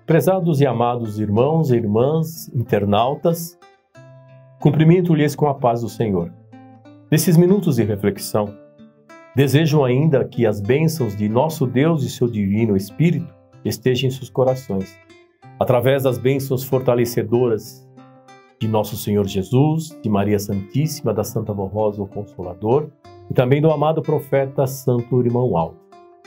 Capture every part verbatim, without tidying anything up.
Prezados e amados irmãos e irmãs, internautas, cumprimento-lhes com a paz do Senhor. Nesses minutos de reflexão, desejo ainda que as bênçãos de nosso Deus e seu Divino Espírito estejam em seus corações, através das bênçãos fortalecedoras de nosso Senhor Jesus, de Maria Santíssima, da Santa Vó Rosa, o Consolador, e também do amado profeta Santo Irmão Aldo.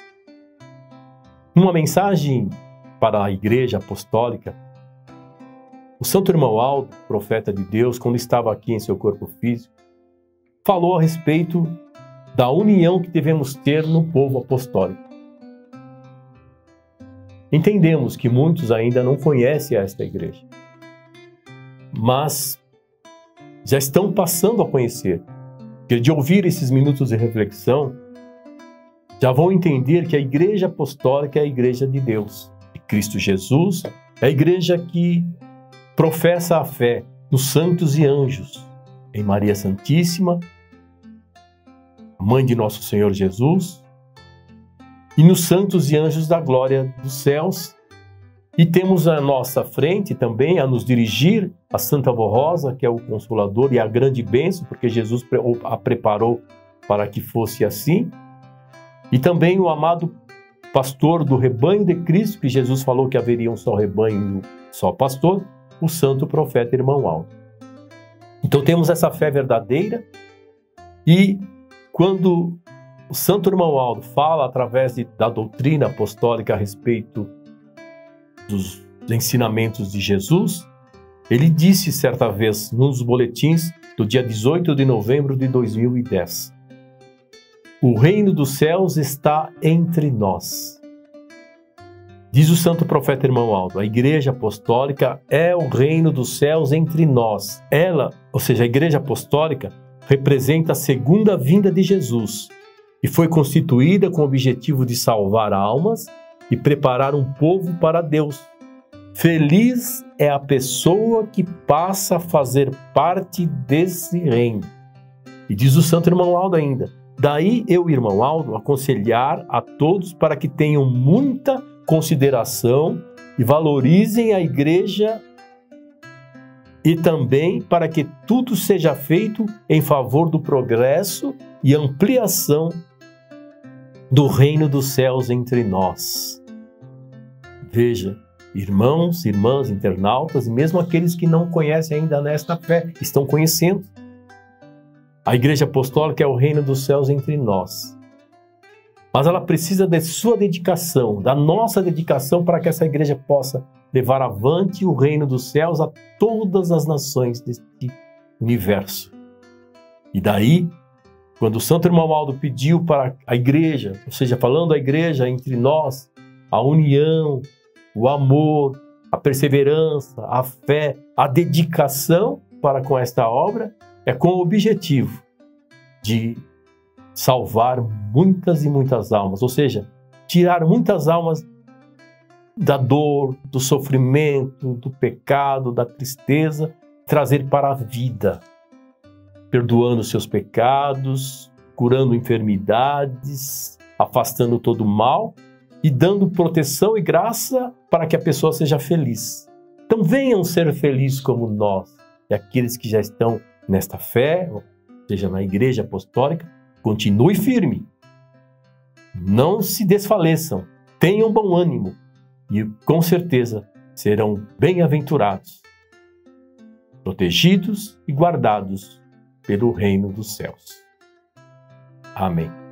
Uma mensagem para a Igreja Apostólica, o Santo Irmão Aldo, profeta de Deus, quando estava aqui em seu corpo físico, falou a respeito da união que devemos ter no povo apostólico. Entendemos que muitos ainda não conhecem esta igreja, mas já estão passando a conhecer. Porque de ouvir esses minutos de reflexão, já vão entender que a Igreja Apostólica é a Igreja de Deus, de Cristo Jesus, é a Igreja que professa a fé nos santos e anjos, em Maria Santíssima, Mãe de nosso Senhor Jesus, e nos santos e anjos da glória dos céus. E temos à nossa frente também a nos dirigir a Santa Vó Rosa, que é o Consolador e a grande bênção, porque Jesus a preparou para que fosse assim. E também o amado pastor do rebanho de Cristo, que Jesus falou que haveria um só rebanho e um só pastor, o santo profeta Irmão Aldo. Então temos essa fé verdadeira, e quando o santo Irmão Aldo fala através de, da doutrina apostólica a respeito dos ensinamentos de Jesus, ele disse certa vez nos boletins do dia dezoito de novembro de dois mil e dez: o reino dos céus está entre nós. Diz o santo profeta Irmão Aldo, a Igreja Apostólica é o reino dos céus entre nós. Ela, ou seja, a Igreja Apostólica, representa a segunda vinda de Jesus e foi constituída com o objetivo de salvar almas e preparar um povo para Deus. Feliz é a pessoa que passa a fazer parte desse reino. E diz o santo Irmão Aldo ainda, daí eu, Irmão Aldo, aconselhar a todos para que tenham muita consideração e valorizem a igreja, e também para que tudo seja feito em favor do progresso e ampliação do reino dos céus entre nós. Veja, irmãos, irmãs, internautas, e mesmo aqueles que não conhecem ainda nesta fé, estão conhecendo. A Igreja Apostólica é o reino dos céus entre nós. Mas ela precisa de sua dedicação, da nossa dedicação, para que essa igreja possa levar avante o reino dos céus a todas as nações deste universo. E daí, quando o Santo Irmão Aldo pediu para a igreja, ou seja, falando a igreja entre nós, a união, o amor, a perseverança, a fé, a dedicação para com esta obra, é com o objetivo de salvar muitas e muitas almas, ou seja, tirar muitas almas da dor, do sofrimento, do pecado, da tristeza, trazer para a vida, perdoando seus pecados, curando enfermidades, afastando todo o mal e dando proteção e graça para que a pessoa seja feliz. Então venham ser felizes como nós, e aqueles que já estão nesta fé, ou seja, na Igreja Apostólica, continue firme, não se desfaleçam, tenham bom ânimo e com certeza serão bem-aventurados, protegidos e guardados pelo reino dos céus. Amém.